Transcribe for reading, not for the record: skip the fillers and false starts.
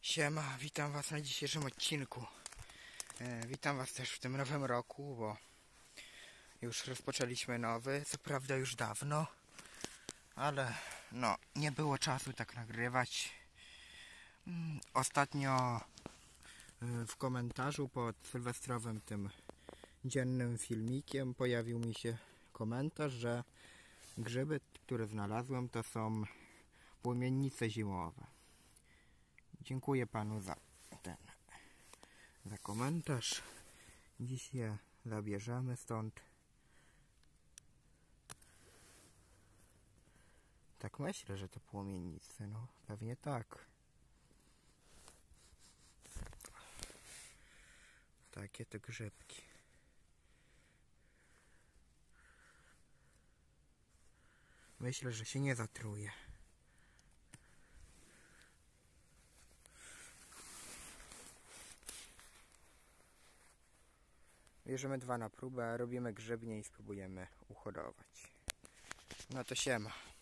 Siema, witam was na dzisiejszym odcinku. Witam was też w tym nowym roku, bo już rozpoczęliśmy nowy, co prawda już dawno, ale no, nie było czasu tak nagrywać. Ostatnio w komentarzu pod sylwestrowym tym dziennym filmikiem pojawił mi się komentarz, że grzyby, które znalazłem, to są płomiennice zimowe. Dziękuję panu za komentarz. Dziś je zabierzemy stąd. Tak myślę, że to płomiennice, no pewnie tak. Takie to grzybki. Myślę, że się nie zatruje. Bierzemy 2 na próbę, robimy grzybnie i spróbujemy uhodować. No to siema.